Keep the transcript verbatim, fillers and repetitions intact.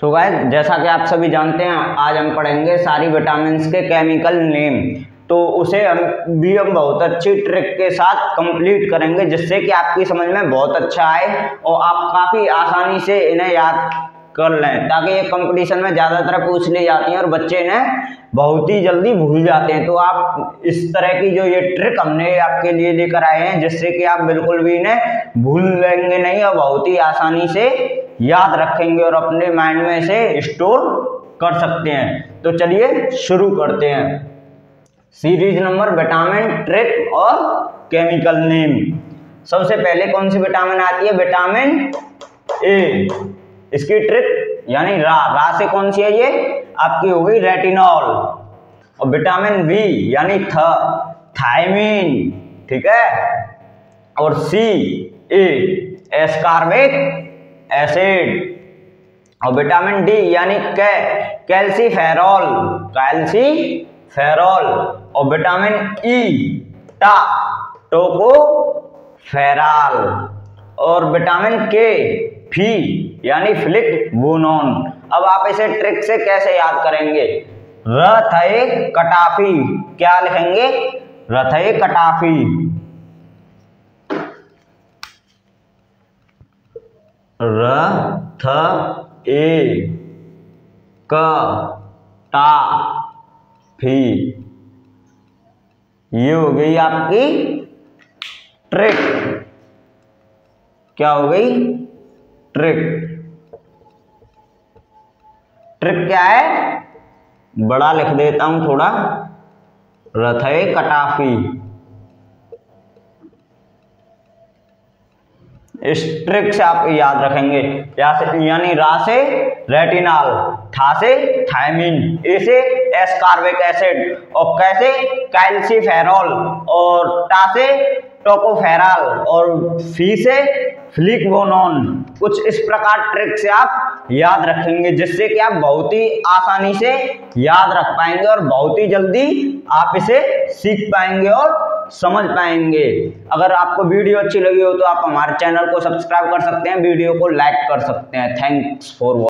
So guys, जैसा कि आप सभी जानते हैं, आज हम पढ़ेंगे सारी विटामिन के केमिकल नेम। तो उसे हम भी हम बहुत अच्छी ट्रिक के साथ कंप्लीट करेंगे, जिससे कि आपकी समझ में बहुत अच्छा आए और आप काफ़ी आसानी से इन्हें याद कर लें, ताकि ये कंपटीशन में ज़्यादातर पूछ ली जाती हैं और बच्चे इन्हें बहुत ही जल्दी भूल जाते हैं। तो आप इस तरह की जो ये ट्रिक हमने आपके लिए लेकर आए हैं, जिससे कि आप बिल्कुल भी इन्हें भूलेंगे नहीं और बहुत ही आसानी से याद रखेंगे और अपने माइंड में इसे स्टोर कर सकते हैं। तो चलिए शुरू करते हैं। सीरीज नंबर विटामिन ट्रिक और केमिकल नेम। सबसे पहले कौन सी विटामिन आती है? Vitamin A. इसकी ट्रिक यानी रा रा से कौन सी है? ये आपकी हो गई रेटिनॉल। और विटामिन बी यानी थ थायमीन, ठीक है। और सी ए एस्कॉर्बिक एसिड। और विटामिन डी यानी कै कैल्सीफेरॉल कैल्सीफेरॉल। और विटामिन ई टा टोकोफेरॉल। और विटामिन के फी यानी फ्लिकबोनोन। अब आप इसे ट्रिक से कैसे याद करेंगे? रथे कटाफी। क्या लिखेंगे? रथे कटाफी। रथ ए क टा फी। ये हो गई आपकी ट्रिक। क्या हो गई? ट्रिक। ट्रिक क्या है? बड़ा लिख देता हूं थोड़ा। रथे कटाफी। इस ट्रिक से आप याद रखेंगे। यानी रा से रेटिनॉल, था से थायमीन, ए से एस्कॉर्बिक एसिड, और कैसे कैल्सीफेरॉल, और टा से टोकोफेरॉल, और फी से फ्लिकबोनोन। कुछ इस प्रकार ट्रिक से आप याद रखेंगे, जिससे कि आप बहुत ही आसानी से याद रख पाएंगे और बहुत ही जल्दी आप इसे सीख पाएंगे और समझ पाएंगे। अगर आपको वीडियो अच्छी लगी हो तो आप हमारे चैनल को सब्सक्राइब कर सकते हैं, वीडियो को लाइक कर सकते हैं। Thanks for watching.